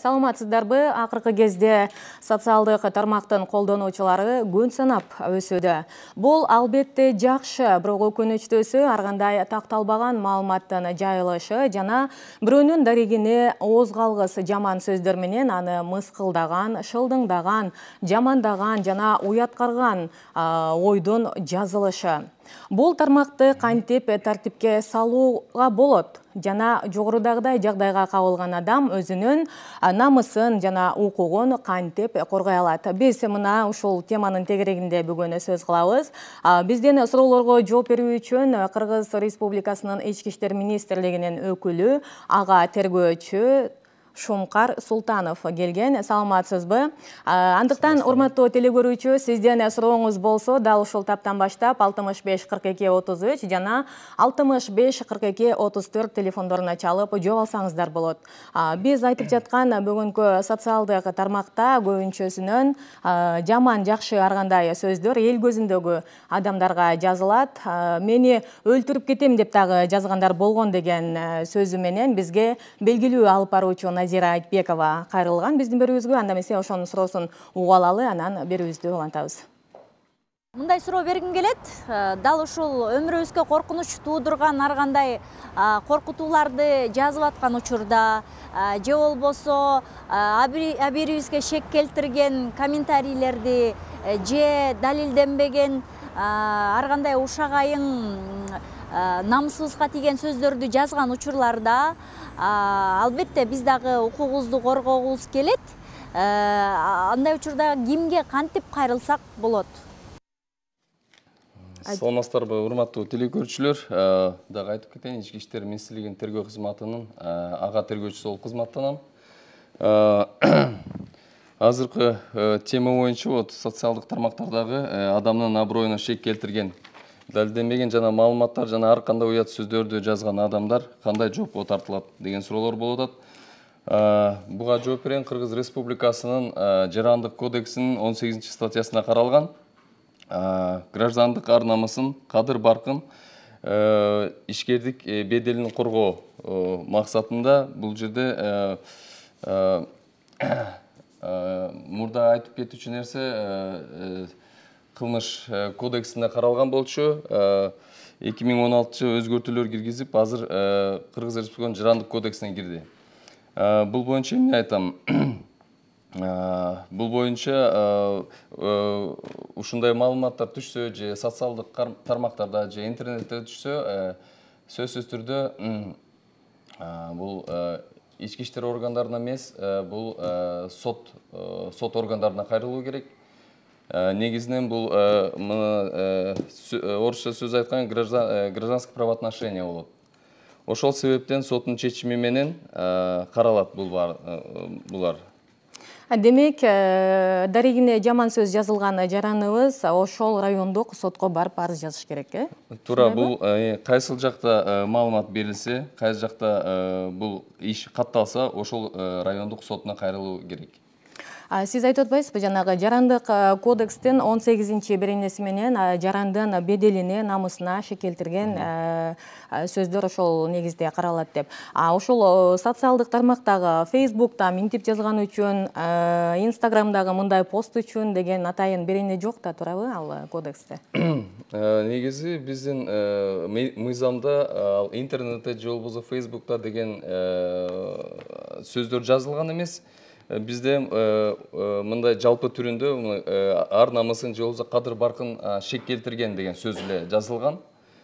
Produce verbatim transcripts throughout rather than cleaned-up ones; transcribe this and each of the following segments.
Саламатсыздарбы, акыркы кезде социалдык тармактын колдонуучулары күн санап өсүүдө. Бул албетте жакшы, бирок өкүнүчтүүсү ар кандай такталбаган маалыматтын жайылышы жана бирөөнүн дарегине ооз калгыс жаман сөздөр менен аны мыскылдаган, шылдыңдаган, жамандаган жана уяткарган ойдун жазылышы. Бул тармакты кантип тартипке салууга болот? Жана жогорудагыдай жагдайга кабылган адам өзүнүн намысын жана укугун кантип коргой алат? Биз мына ушул теманын тегерегинде бүгүн сөз кылабыз. Бизден суроолорго жооп берүү үчүн Кыргыз Республикасынын Ички иштер министрлигинин өкүлү, ага тергөөчү Шумкар Султанов келген. Саламатсызбы? Андыктан, урматтуу телекөрүүчү, сизден сурооңуз болсо, дал ушул таптан баштап алтымыш беш кырк эки отуз үч жана алтымыш беш кырк эки отуз төрт телефондоруна чалып жооп алсаңыздар болот. Биз айтып жаткан бүгүнкү социалдык тармакта көбүнчөсүнөн жаман, жакшы ар кандай сөздөр эл көзүндөгү адамдарга жазылат. Мени өлтүрүп кетем деп дагы жазгандар болгон деген сөзү менен бизге белгилүү алып баруучу Назира Айтбекова кайрылган биздин берүүбүзгө. Анда эмесе ошонун суроосун угуп алалы, анан берүүбүздү улантабыз. Мындай суроо бергим келет. Дал ушул өмүрүбүзгө коркунуч туудурган ар кандай коркутууларды жазып аткан учурда, же болбосо абийирибизге шек келтирген комментарийлерди, же далилденбеген ар кандай ушак айың намысыбызга тийген сөздөрдү жазган учурларда албетте биз дагы укугубузду коргогубуз келет. Андай учурда кимге кантип кайрылсак болот? Саламатсыздарбы, урматтуу телекөрүүчүлөр. Дагы айтып кетейин, Ички иштер министрлигинин тергөө кызматынын ага тергөөчүсү болуп кызматтанам. Азыркы тема боюнча вот социалдык тармактардагы адамдын аброюна шек келтирген, далилденбеген жана маалыматтар жана ар кандай уят сөздөрдү жазган адамдар кандай жоопко тартылат деген суроолор болуп атат. Буга жооп берген Кыргыз Республикасынын Жарандык кодексинин он сегизинчи статьясына каралган граждандык ар намысын, кадыр баркын, ишкердик беделин коргоо максатында бул жерде мурда айтып кетүүчү нерсе Кылмыш кодексинде каралган болчу. эки миң он алтынчы өзгөртүүлөр киргизип, азыр Кыргыз Республикасынын Жарандык кодексине кирди. Бул боюнча эмне айтам? Бул боюнча ушундай маалыматтар түшсө, же социалдык тармактарда, же интернетте түшсө, сөзсүз түрдө бул ички иштер органдарына эмес, бул сот сот органдарына кайрылуу керек. Негизинен бул орусча сөз айткан гражданский правоотношение болот. Ошол себептен соттун чечими менен каралат булар. Демек, дарегине жаман сөз жазылган жараныбыз ошол райондук сотко барып арыз жазыш керек, э? Туура, бул кайсыл жакта маалымат берилсе, кайсы жакта бул иш катталса, ошол райондук сотуна кайрылуу керек. Сиз айтып атпайсызбы, жанагы Жарандык кодекстин он сегизинчи беренеси менен жарандын беделине, намысына шек келтирген сөздөр ошол негизде каралат деп. Ошол социалдык тармактагы Фейсбукта минтип жазган үчүн, Инстаграмдагы мындай пост үчүн деген атайын берене жок да, туурабы ал кодексте? Негизи биздин мыйзамда интернетте же болбосо Фейсбукта деген сөздөр жазылган эмес. Бизде мындай жалпы түрүндө ар намысын же болбосо кадыр баркын шек келтирген деген сөз эле жазылган.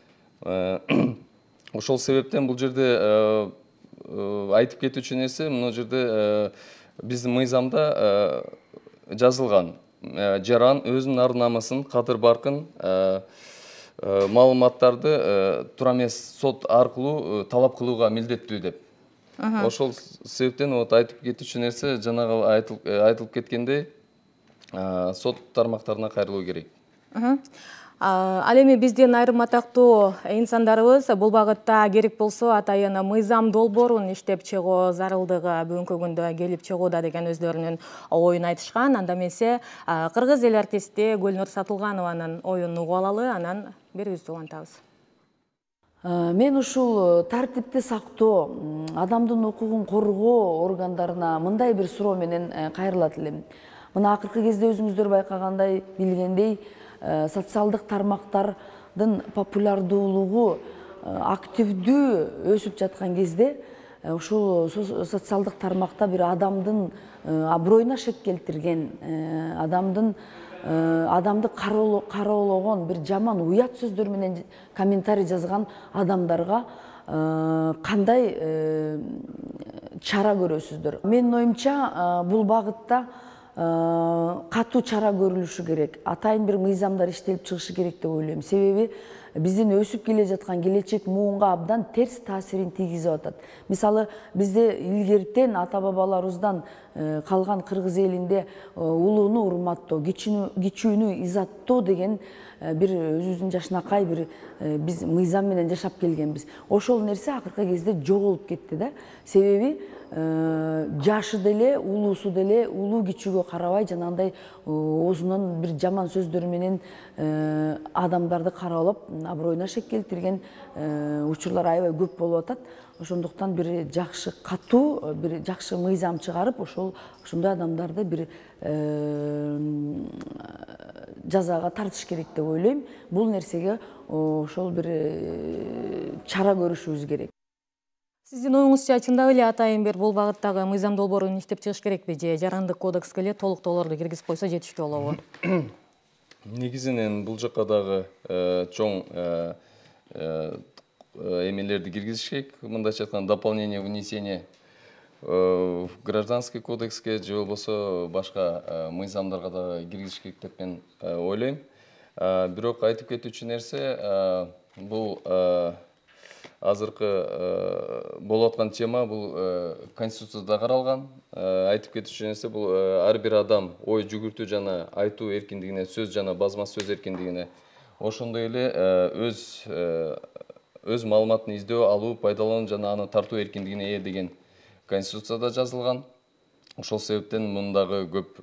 Ошол себептен бул жерде айтып кетүүчү нерсе, мына жерде биздин мыйзамда жазылган. Жаран өзүнүн ар намысын, кадыр баркын, маалыматтарды туура эмес сот аркылуу талап кылууга милдеттүү деп. Ошол себептен айтып кетүүчү нерсе, жанагы айтылып кеткендей, сот тармактарына кайрылуу керек. Ал эми биздин айрым атактуу инсандарыбыз бул багытта керек болсо атайын мыйзам долбоорун иштеп чыгуу зарылдыгы бүгүнкү күндө келип чыгууда деген өздөрүнүн оюн айтышкан. Анда эмесе кыргыз эл артисти Гүлнур Сатылганованын оюн угуп алалы, анан берүүбүздү улантабыз. Мен ушул тартипти сактоо, адамдын укугун коргоо органдарына мындай бир суроо менен кайрылат элем. Мына акыркы кезде өзүңүздөр байкагандай, билгендей, социалдык тармактардын популярдуулугу активдүү өсүп жаткан кезде ушул социалдык тармакта бир адамдын аброюна шек келтирген, адамдын адамды кароологон бир жаман уят сөздөр менен комментарий жазган адамдарга кандай чара көрөсүздөр? Менин оюмча бул багытта катуу чара көрүлүшү керек, атайын бир мыйзамдар иштелип чыгышы керек деп ойлойм. Себеби биздин өсүп келе жаткан келечек муунга абдан терс таасирин тийгизип атат. Мисалы, бизде илгертен ата бабаларыбыздан калган кыргыз элинде улууну урматтоо, кичүүнү изаттоо деген бир өзүбүздүн жашынакай бир биз мыйзам менен жашап келгенбиз. Ошол нерсе акыркы кезде жоголуп кетти да. Себеби жашы деле, улуусу деле улуу кичүүгө карабай жанагындай оозунан бир жаман сөздөр менен адамдарды кароолоп, аброюна шек келтирген учурлар аябай көп болуп атат. Ошондуктан бир жакшы катуу, бир жакшы мыйзам чыгарып, ошол ошондой адамдарды бир жазага тартыш керек деп ойлойм. Бул нерсеге ошол бир чара көрүшүбүз керек. Сиздин оюңузча чындап эле атайын бир бул багыттагы мыйзам долбоорун иштеп чыгыш керекпи же жарандык кодекске эле толуктоолорду киргизип койсо жетиштүү болобу? Негизинен бул жакка дагы чоң эмелерди киргизиш керек. Мындайча айтканда дополнение, внесение в гражданский кодекске же болбосо башка мыйзамдарга дагы киргизиш керек деп мен ойлойм. Бирок айтып кетүүчү нерсе бул азыркы болуп аткан тема, бул Конституцияда каралган. Айтып кетүүчү нерсе бул ар бир адам ой жүгүртүү жана айтуу эркиндигине, сөз жана базма сөз эркиндигине, ошондой эле өз өз маалыматын издөө, алуу, пайдалануу жана аны тартуу эркиндигине ээ деген Конституцияда жазылган. Ошол себептен мундагы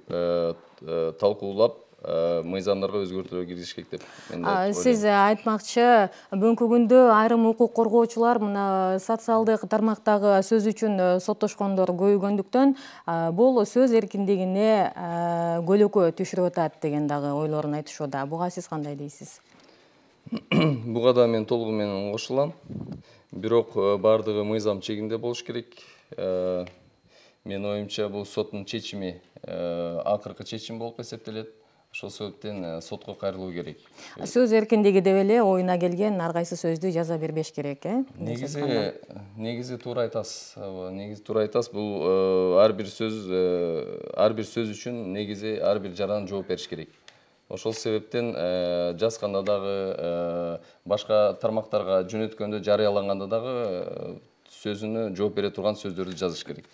көп талкуулап мыйзамдарга өзгөртүүлөр киргизиш керек деп мен ойлойм. Сиз айтмакчы, бүгүнкү күндө айрым укук коргоочулар мына социалдык тармактагы сөз үчүн соттошкондор көбөйгөндүктөн бул сөз эркиндигине көлөкө түшүрүп атат деген дагы ойлорун айтышууда. Буга сиз кандай дейсиз? Буга да мен толугу менен кошулам. Бирок бардыгы мыйзам чегинде болуш керек. Менин оюмча бул соттун чечими акыркы чечим болуп эсептелет. Ошол себептен сотко кайрылуу керек. Сөз эркиндиги деп эле оюна келген ар кайсы сөздү жаза бербеш керек, э? Негизи негизи туура айтасыз. Негизи туура айтасыз. Бул ар бир сөз ар бир сөз үчүн негизи ар бир жаран жооп бериш керек. Ошол себептен жазганда дагы башка тармактарга жөнөткөндө, жарыяланганда дагы сөзүнө жооп бере турган сөздөрдү жазыш керек.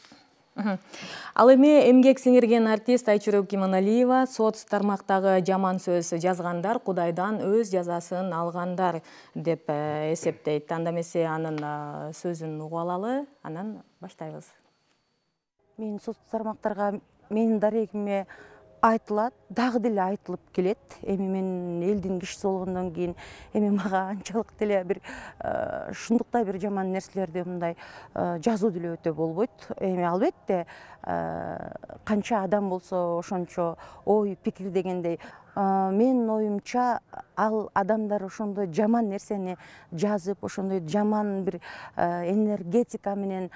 Ал эми эмгек сиңирген артист Айчүрөк Иманалиева соц тармактагы жаман сөз жазгандар Кудайдан өз жазасын алгандар деп эсептейт. Анда эмесе анын сөзүн угуп алалы, анан баштайбыз. Мен соц тармактарга менин дарегиме айтылат, дагы деле айтылып келет. Эми мен элдин кишиси болгондон кийин эми мага анчалык деле бир ушундуктай бир жаман нерселерди мындай жазуу деле өтө болбойт. Эми албетте канча адам болсо ошончо ой, пикир дегендей. Менин оюмча ал адамдар ошондой жаман нерсени жазып, ошондой жаман бир энергетика менен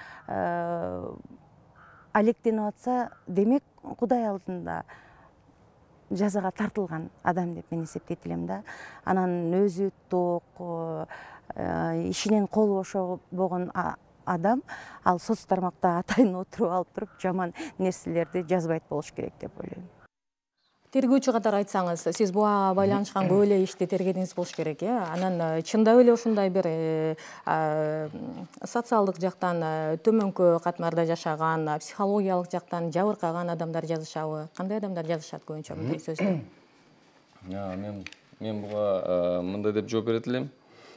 алектенип атса, демек Кудай алдында жазага тартылган адам деп мен эсептейт элем да. Анан өзү ток, ишинен колу бошо болгон адам ал соц тармакта атайын отуруп алып туруп жаман нерселерди жазбайт болуш керек деп ойлойм. Тергөөчү катары айтсаңыз, сиз буга байланышкан көп эле ишти тергедиңиз болуш керек, э? Анан чындап эле ушундай бир социалдык жактан төмөнкү катмарда жашаган, психологиялык жактан жабыркаган адамдар жазышабы? Кандай адамдар жазышат көбүнчө мындай сөздү? Мен мен буга мындай деп жооп берет элем.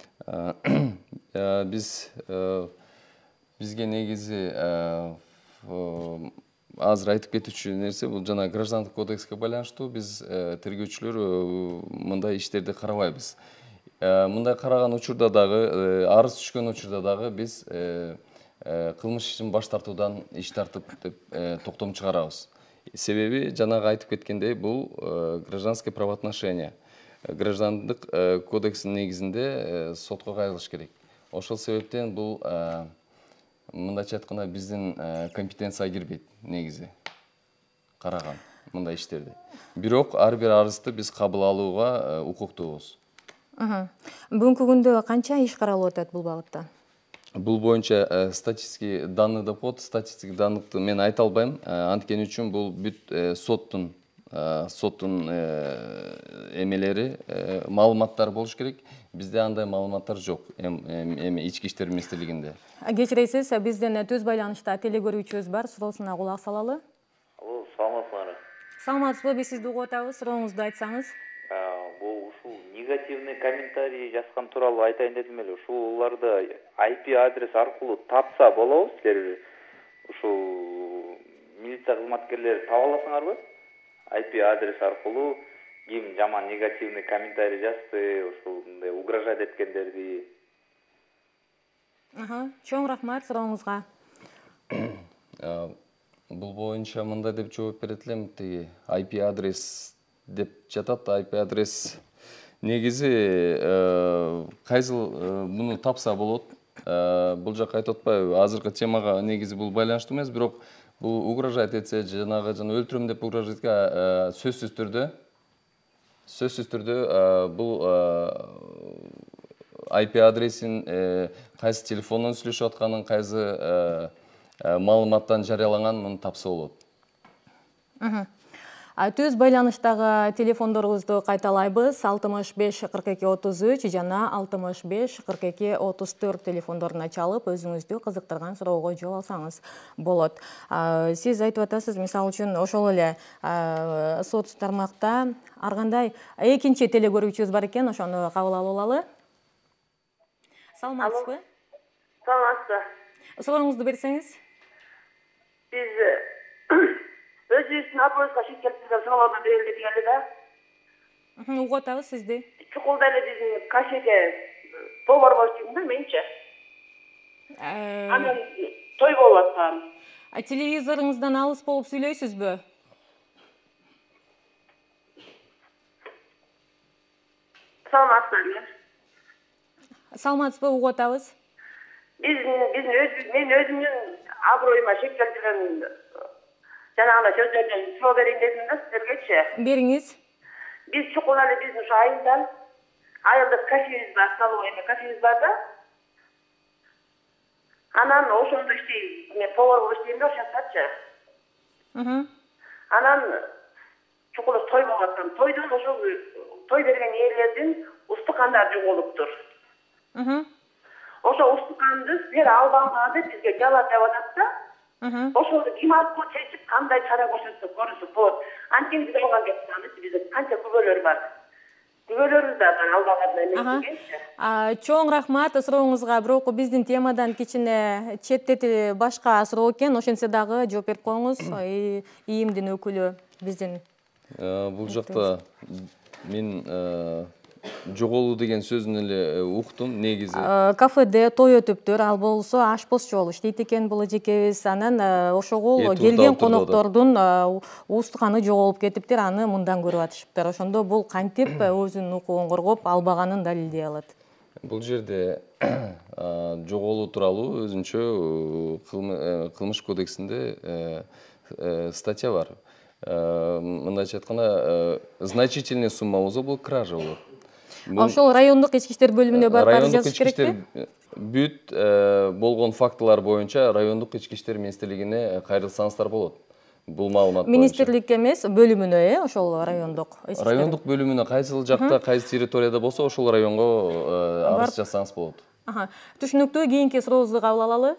Биз бизге негизи азыр айтып кетүүчү нерсе бул жана граждандык кодекске байланыштуу. Биз тергөөчүлөр мындай иштерди карабайбыз. Мындай караган учурда дагы, арыз түшкөн учурда дагы биз кылмыш ишин баш тартуудан иш тартып деп токтом чыгарабыз. Себеби жанагы айтып кеткендей бул гражданские правоотношения. Граждандык кодекстин негизинде сотко кайрылыш керек. Ошол себептен бул мындайча айтканда биздин компетенцияга кирбейт негизи караган мындай иштерди. Бирок ар бир арызды биз кабыл алууга укуктуубуз. Бүгүнкү күндө канча иш каралып атат бул багытта? Бул боюнча статистики данный деп коет. Статистик даннықты мен айта албайм. Анткени үчүн бул бүт соттун соттун эмелери, маалыматтар болуш керек. Бизде андай маалыматтар жок. Эми ички иштер министрлигинде. Кечиресиз, бизден түз байланышта телегөрүүчүбүз бар. Суроосуна кулак салалы. Алло, саламатсызбы? Саламатсызбы, биз сизди угуп атабыз. Сурооңузду айтсаңыз. Бул ушул негативный комментарий жазган тууралуу айтайын дедим эле. Ушуларды ай пи адрес аркылуу тапса болобу силер? Ушул милиция кызматкерлери таба аласыңарбы? ай пи адрес аркылуу ким жаман негативный комментарий жазды, ушул мындай угрожать эткендерди. Аха, чоң рахмат сурооңузга. Бул боюнча мындай деп жооп берет элем. Тиги ай пи адрес деп жатат. ай пи адрес негизи кайсыл муну тапса болот. Бул жакка айтып атпайбы? Азыркы темага негизи бул байланыштуу эмес, бирок бул угрожать этсе, жанагы жана өлтүрөм деп угрожать этке сөзсүз түрдө сөзсүз түрдө бул ай пи адресин кайсы телефондон сүйлөшүп атканын, кайсы маалыматтан жарыяланган муну тапса болот. Түз байланыштагы телефондорубузду кайталайбыз. алтымыш беш кырк эки отуз үч жана алтымыш беш кырк эки отуз төрт телефондоруна чалып, өзүңүздү кызыктырган суроого жооп алсаңыз болот. Сиз айтып атасыз, мисалы үчүн ошол эле сот тармакта ар кандай экинчи телегөрүүчүбүз бар экен, ошону кабыл алып алалы. Саламатсызбы? Саламатсызбы. Сурооңузду берсеңиз. Биз өзүбүздүн аброюбузга шек келтирген суроолордон берели деген эле да. Угуп атабыз сизди. Чукулда эле биздин кашеге повар болуп жүрдүм да менчи. Анан той болуп аткан. Телевизоруңуздан алыс болуп сүйлөйсүзбү? Саламатсызбы. Саламатсызбы, угуп атабыз. Биздин биздин өзү мен өзүмдүн аброюма шек келтирген жанагындай сөздөрдөн суроо берейин дедим да сиздергечи. Бериңиз. Биз чукул эле биздин ушу айылдан айылдык кафебиз бар, столовый кафебиз бар да. Анан ошондо иштейм, мен повар болуп иштейм да ошол жактачы. Анан чукул той болуп аткан. Тойдон ошол той берген ээлердин устукандары жоголуптур. Ошо устуканды силер албаңар деп бизге жалап деп атат да. Ошолду ким алып чечип, кандай чара көрсөтсө көрүсүп болот. Анткени биз алган жокпуз, бизде канча күбөлөр бар. Күбөлөрүбүз да бар албаган эмес. Чоң рахмат сурооңузга. Бирок биздин темадан кичине четтети башка суроо экен, ошентсе дагы жооп берип коюңуз. ИИМдин өкүлү биздин. Бул жакта мен жоголуу деген сөзүн эле уктум негизи. Кафеде той өтүптүр, ал болсо ашпозчу болуп иштейт экен бул эжекебиз. Анан ошогул келген коноктордун устуканы жоголуп кетиптир, аны мындан көрүп атышыптыр. Ошондо бул кантип өзүнүн укугун коргоп албаганын далилдей алат? Бул жерде жоголуу тууралуу өзүнчө кылмыш кодексинде статья бар. Мындайча айтканда, значительный сумма болсо бул кража болот. Ошол райондук ички иштер бөлүмүнө барып жазыш керекпи? Бүт болгон фактылар боюнча райондук ички иштер министрлигине кайрылсаңыздар болот. Бул маалымат боюнча. Министрликке эмес, бөлүмүнө, э, ошол райондук. Райондук бөлүмүнө кайсыл жакта, кайсы территорияда болсо, ошол районго арыз жазсаңыз болот. Түшүнүктүү, кийинки сурообузду кабыл алалы.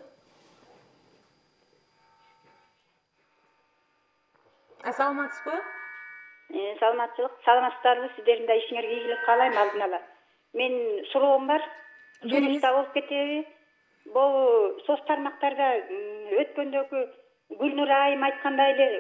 Саламатсызбы? Саламатчылык, саламатсыздарбы, сиздердин да ишиңерге ийгилик каалайм алдын ала. Мен суроом бар. Сунушта болуп кетеби? Бул соц тармактарда өткөндөгү Гүлнур айым айткандай эле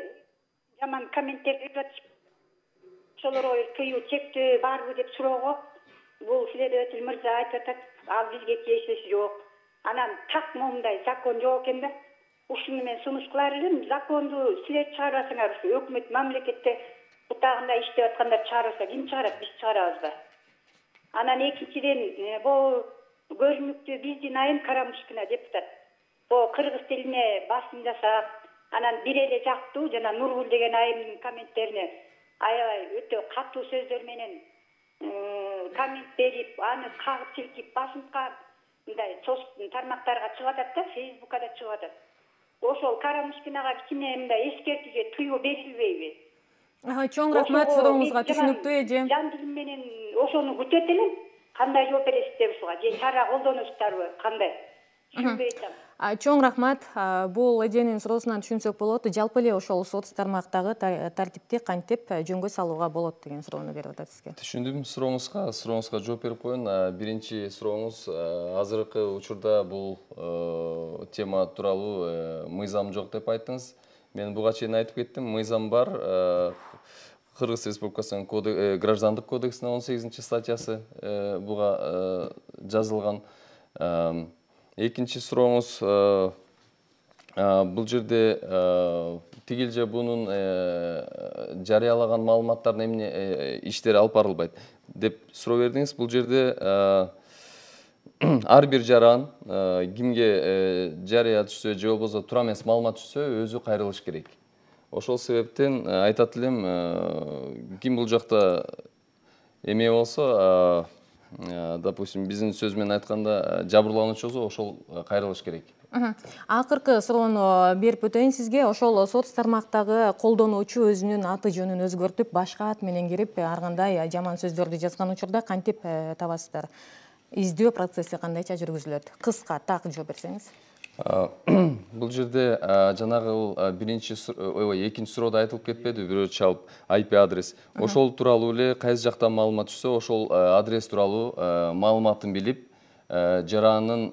жаман комменттер берип атышып, ошолорго тыюу чектөө барбы деп суроого бул следователь мырза айтып атат, ал бизге тиешеси жок. Анан так момундай закон жок экен да. Ушуну мен сунуш кылар элем. Законду силер чыгарбасаңар, ушу өкмөт мамлекетте бутагында иштеп аткандар чыгарса, ким чыгарат? Биз чыгарабызбы? Анан экинчиден бул көрүнүктүү биздин айым Карамушкина депутат. Бул кыргыз тилине басым жасап, анан бир эле жактуу жана Нургул деген айымдын комменттерине аябай өтө катуу сөздөр менен коммент берип, аны кагып силкип басымка мындай соцтун тармактарга чыгып атат да, Фейсбукка да чыгып атат. Ошол Карамушкинага кичине мындай эскертүүгө тыюу берилбейби? Чоң рахмат, сурооңузга түшүнүктүү эже. Жан дилим менен ошону күтөт элем. Кандай жооп бересиздер ушуга? Же чара колдоносуздарбы? Кандай? Түшүнбөй атам. Чоң рахмат. Бул эженин суроосунан түшүнсөк болот. Жалпы эле ошол соц тармактагы тартипти кантип жөнгө салууга болот деген суроону берип атат сизге. Түшүндүм сурооңузга, сурооңузга жооп берип коеюн. Биринчи сурооңуз азыркы учурда бул тема тууралуу мыйзам жок деп айттыңыз. Мен буга чейин айтып кеттим, мыйзам бар. Кыргыз Республикасынын граждандык кодексинин он сегизинчи статьясы буга жазылган. Экинчи сурооңуз, бул жерде тигил же бунун жарыялаган маалыматтардын эмне иштери алып барылбайт деп суроо бердиңиз. Бул жерде ар бир жаран кимге жарыя түшсө же болбосо туура эмес маалымат түшсө өзү кайрылыш керек. Ошол себептен айтат элем, ким бул жакта эме болсо, допустим, биздин сөз менен айтканда жабырлануучусу ошол кайрылыш керек. Акыркы суроону берип өтөйүн сизге. Ошол соц тармактагы колдонуучу өзүнүн аты жөнүн өзгөртүп, башка ат менен кирип, ар кандай жаман сөздөрдү жазган учурда кантип табасыздар? Издөө процесси кандайча жүргүзүлөт? Кыска, так жооп берсеңиз. Бул жерде жанагы биринчи ой экинчи суроодо айтылып кетпеди, бирөө чалып ай пи адрес. Ошол тууралуу эле кайсы жактан маалымат түшсө, ошол адрес тууралуу маалыматын билип, жаранын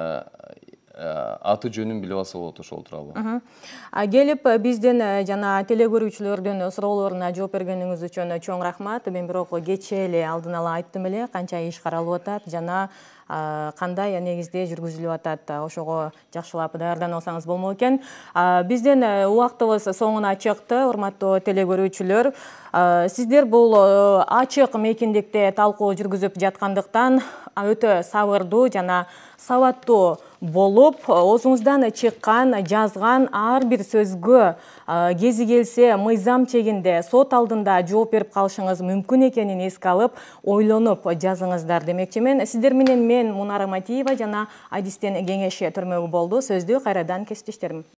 аты жөнүн билип алса болот ошол тууралуу. Келип бизден жана телекөрүүчүлөрдүн суроолоруна жооп бергениңиз үчүн чоң рахмат. Мен бирок кечээ эле алдын ала айттым эле канча иш каралып атат жана кандай негизде жүргүзүлүп атат. Ошого жакшылап даярданып алсаңыз болмок экен. Бизден убактыбыз соңуна чыкты, урматтуу телекөрүүчүлөр. Сиздер бул ачык мейкиндикте талкуу жүргүзүп жаткандыктан өтө сабырдуу жана сабаттуу болуп, оозуңуздан чыккан, жазган ар бир сөзгө кези келсе мыйзам чегинде сот алдында жооп берип калышыңыз мүмкүн экенин эске алып, ойлонуп жазыңыздар демекчимен. Сиздер менен мен Мунара Матиева жана Адистен кеңеши төрмөгү болду. Сөздү кайрадан кесиптештерим.